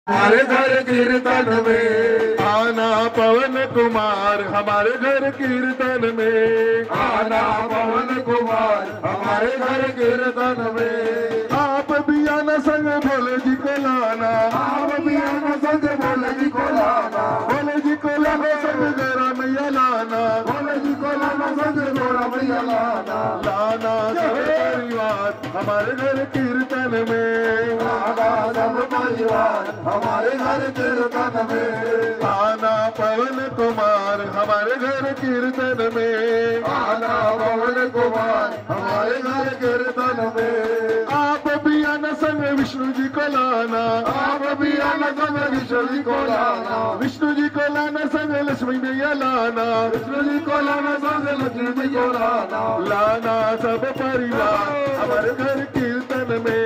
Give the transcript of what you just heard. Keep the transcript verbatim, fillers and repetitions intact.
हमारे घर कीर्तन में आना पवन कुमार हमारे घर कीर्तन में। आना पवन कुमार हमारे घर कीर्तन में। आप भी आना संग भोले जी को लाना। आप भी आना संग भोले जी को लाना। भोले जी को लाना संग गौरा मैया लाना। भोले जी को लाना संग गौरा मैया लाना। लाना सब परिवार हमारे घर कीर्तन में। आना सब परिवार हमारे घर कीर्तन में। आना पवन कुमार हमारे घर कीर्तन में। आना पवन कुमार हमारे घर कीर्तन में। आप भी आना संग विष्णु जी को लाना। आप भी आना संग विष्णु जी को लाना। विष्णु जी को लाना संग लक्ष्मी मैया लाना। विष्णु जी को लाना संग लक्ष्मी जी को लाना। लाना सब परिवार हमारे घर कीर्तन में।